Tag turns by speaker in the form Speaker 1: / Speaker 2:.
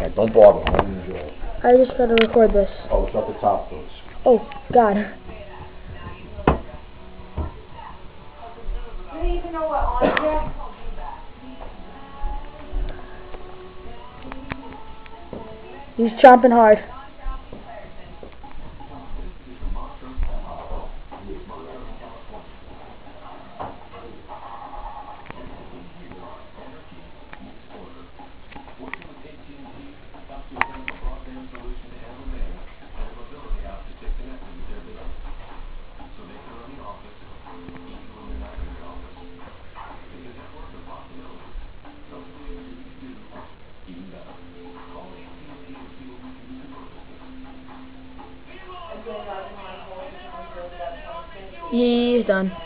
Speaker 1: Alright, don't bother. I'll enjoy.
Speaker 2: I just gotta record this.
Speaker 1: Oh, it's at the top first.
Speaker 2: Oh, God.
Speaker 3: Do you even know what on yet?
Speaker 2: He's chomping hard. He's done.